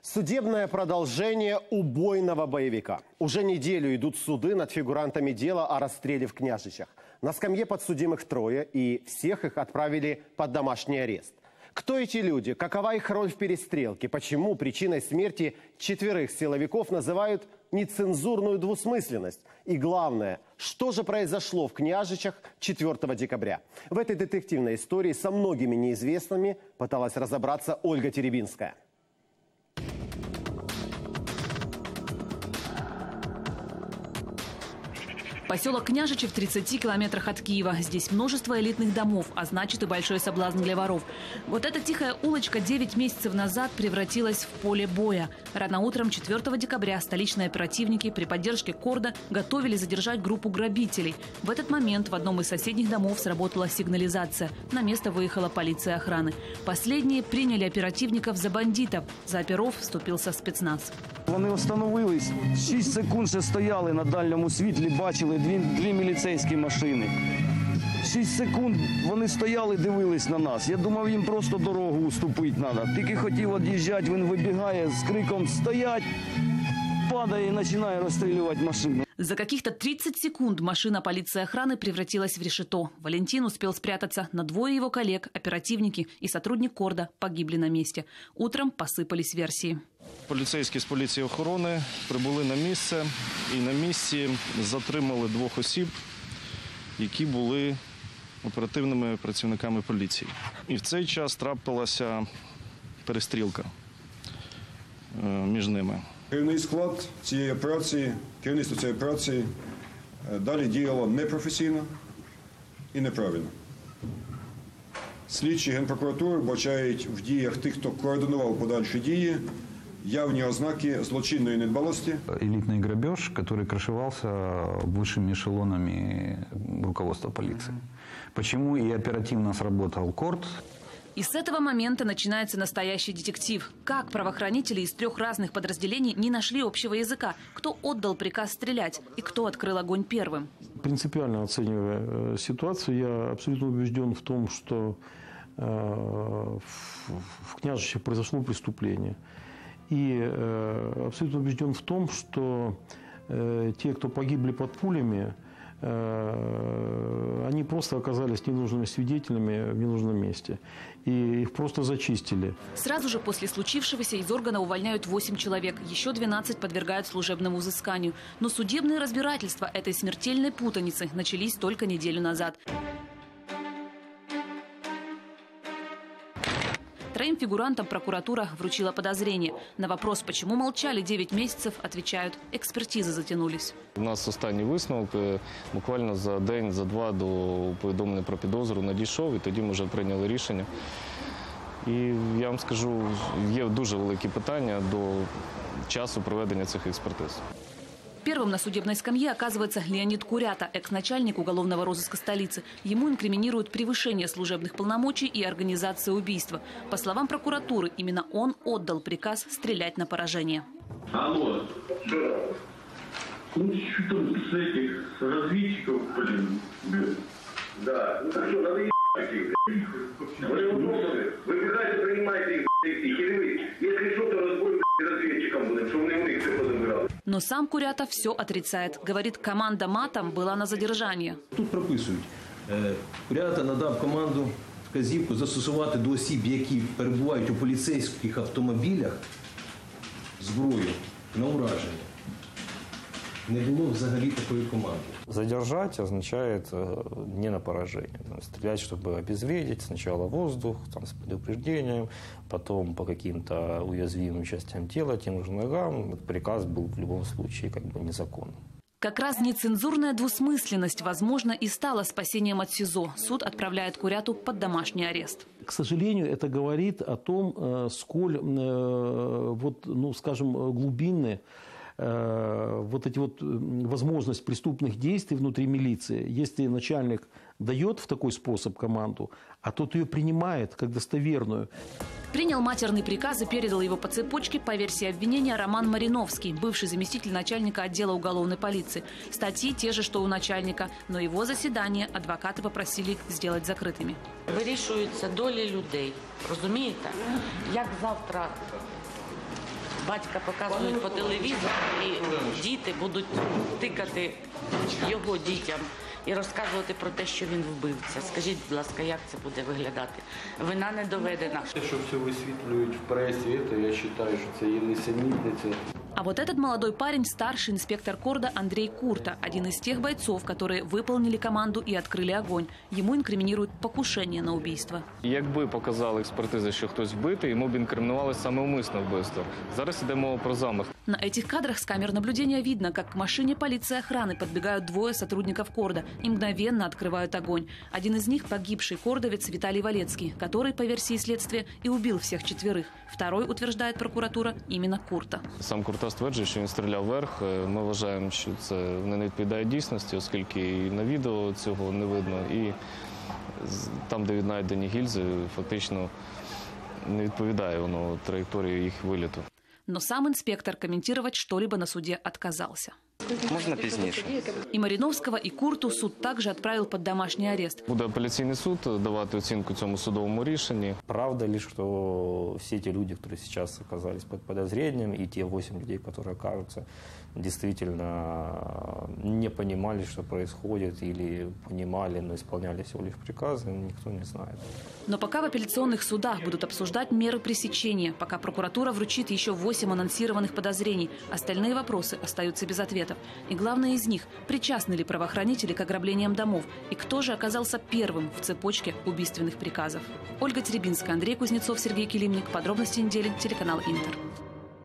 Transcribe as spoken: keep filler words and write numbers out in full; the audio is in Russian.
Судебное продолжение убойного боевика. Уже неделю идут суды над фигурантами дела о расстреле в Княжичах. На скамье подсудимых трое, и всех их отправили под домашний арест. Кто эти люди? Какова их роль в перестрелке? Почему причиной смерти четверых силовиков называют нецензурную двусмысленность? И главное, что же произошло в Княжичах четвёртого декабря? В этой детективной истории со многими неизвестными пыталась разобраться Ольга Теребинская. Поселок Княжичи в тридцати километрах от Киева. Здесь множество элитных домов, а значит и большой соблазн для воров. Вот эта тихая улочка девять месяцев назад превратилась в поле боя. Рано утром четвёртого декабря столичные оперативники при поддержке Корда готовили задержать группу грабителей. В этот момент в одном из соседних домов сработала сигнализация. На место выехала полиция охраны. Последние приняли оперативников за бандитов. За оперов вступился спецназ. Вони остановились, шість секунд ще стояли на дальньому світлі, бачили дві, дві міліцейські машини. шість секунд вони стояли, дивились на нас. Я думав, їм просто дорогу уступити треба. Тільки хотів від'їжджати, він вибігає з криком «Стоять!», падає і починає розстрілювати машину. За каких-то тридцать секунд машина полиции охраны превратилась в решето. Валентин успел спрятаться, но двое его коллег, оперативники и сотрудник Корда погибли на месте. Утром посыпались версии. Поліцейські з поліції охорони прибули на місце і на місці затримали двох осіб, які були оперативними працівниками поліції. І в цей час трапилася перестрілка між ними. Керівний склад цієї операції, керівництво цієї операції далі діяло непрофесійно і неправильно. Слідчі Генпрокуратури вбачають в діях тих, хто координував подальші дії, явні ознаки злочинної недбалості. Элитный грабеж, который крышевался высшими эшелонами руководства полиции. Почему и оперативно сработал Корд. И с этого момента начинается настоящий детектив. Как правоохранители из трех разных подразделений не нашли общего языка? Кто отдал приказ стрелять? И кто открыл огонь первым? Принципиально оценивая ситуацию, я абсолютно убежден в том, что э, в Княжичах произошло преступление. И э, абсолютно убежден в том, что э, те, кто погибли под пулями, э, они просто оказались ненужными свидетелями в ненужном месте. И их просто зачистили. Сразу же после случившегося из органа увольняют восемь человек. Еще двенадцать подвергают служебному взысканию. Но судебные разбирательства этой смертельной путаницы начались только неделю назад. Троим фигурантам прокуратура вручила подозрение. На вопрос, почему молчали девять месяцев, отвечают, экспертизы затянулись. У нас останній висновок буквально за день, за два до повідомлення про підозру надійшов, і тоді ми вже прийняли рішення. І я вам скажу, є дуже великі питання до часу проведення цих експертиз. Первым на судебной скамье оказывается Леонид Курята, экс-начальник уголовного розыска столицы. Ему инкриминируют превышение служебных полномочий и организацию убийства. По словам прокуратуры, именно он отдал приказ стрелять на поражение. Алло, да. Ну, что там с этих, с разведчиков, блин? Да. Ну, так что, надо ебать их, блин. Выбегайте, принимайте их, блин. Если что-то разбой, разведчикам будем, что у них все подобрали. Но сам Курята все отрицает. Говорит, команда матом была на задержании. Тут прописують. Курята надав команду вказівку застосувати до осіб, які перебувають у поліцейських автомобілях, зброю на ураження. Не було взагалі такої команди. Задержать означает не на поражение. Стрелять, чтобы обезвредить. Сначала воздух, там, с предупреждением, потом по каким-то уязвимым частям тела, тем же ногам. Приказ был в любом случае как бы незаконным. Как раз нецензурная двусмысленность, возможно, и стала спасением от СИЗО. Суд отправляет Куряту под домашний арест. К сожалению, это говорит о том, сколь, вот, ну, скажем, глубинные вот эти вот возможность преступных действий внутри милиции. Если начальник дает в такой способ команду, а тот ее принимает как достоверную. Принял матерный приказ и передал его по цепочке по версии обвинения Роман Мариновский, бывший заместитель начальника отдела уголовной полиции. Статьи те же, что у начальника, но его заседание адвокаты попросили сделать закрытыми. Вирішуються долі людей. Розумієте? Як завтра батька показують по телевізору, і діти будуть тикати його дітям і розказувати про те, що він вбивця. Скажіть, будь ласка, як це буде виглядати? Вина не доведена. Те, що все висвітлюють в пресі, це, я вважаю, що це є несенітниця. А вот этот молодой парень – старший инспектор Корда Андрей Курта, один из тех бойцов, которые выполнили команду и открыли огонь. Ему инкриминируют покушение на убийство. Якби показали експертизи, що хтось вбитий, йому б інкримінували саме умисне вбивство. Зараз йде мова про замах. На этих кадрах с камер наблюдения видно, как к машине полиции охраны подбегают двое сотрудников Корда и мгновенно открывают огонь. Один из них – погибший кордовец Виталий Валецкий, который, по версии следствия, и убил всех четверых. Второй, утверждает прокуратура, именно Курта. Сам Курта стверджує, що він стріляв вверх. Ми вважаємо, що це не відповідає дійсності, оскільки і на відео цього не видно, і там, де віднайдені гільзи, фактично не відповідає воно траєкторії їх виліту. Но сам инспектор комментировать что-либо на суде отказался. Можно пізніше. И Мариновского, и Курту суд также отправил под домашний арест. Буде апеляційний суд давати оцінку цьому судовому рішенні. Правда ли, что все те люди, которые сейчас оказались под подозрением, и те восемь людей, которые окажутся, действительно не понимали, что происходит, или понимали, но исполняли всего лишь приказы, никто не знает. Но пока в апелляционных судах будут обсуждать меры пресечения, пока прокуратура вручит еще восемь анонсированных подозрений, остальные вопросы остаются без ответов. И главное из них – причастны ли правоохранители к ограблениям домов, и кто же оказался первым в цепочке убийственных приказов. Ольга Теребинская, Андрей Кузнецов, Сергей Килимник. Подробности недели. Телеканал Интер.